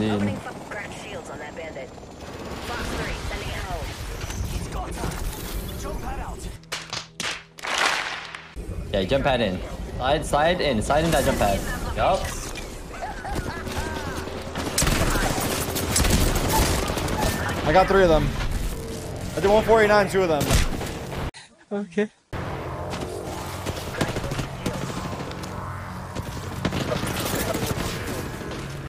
indeed. Opening cracked shields on that bandit. Fox 3, sending it home. He's got time. Jump pad out. Yeah, jump pad in. Slide in that jump pad. Yup. I got 3 of them. I did 149, 2 of them. Okay.